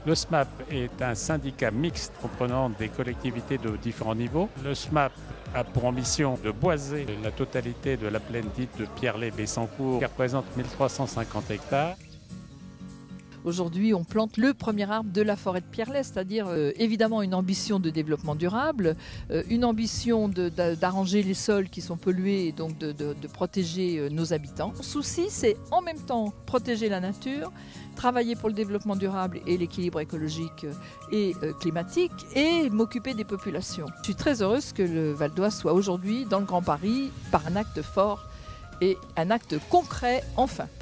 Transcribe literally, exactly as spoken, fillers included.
Le S M A P est un syndicat mixte comprenant des collectivités de différents niveaux. Le S M A P a pour ambition de boiser la totalité de la plaine dite de Pierrelaye-Bessancourt, qui représente mille trois cent cinquante hectares. Aujourd'hui, on plante le premier arbre de la forêt de Pierrelaye, c'est-à-dire euh, évidemment une ambition de développement durable, euh, une ambition d'arranger les sols qui sont pollués et donc de, de, de protéger euh, nos habitants. Mon souci, c'est en même temps protéger la nature, travailler pour le développement durable et l'équilibre écologique et euh, climatique et m'occuper des populations. Je suis très heureuse que le Val d'Oise soit aujourd'hui dans le Grand Paris par un acte fort et un acte concret enfin.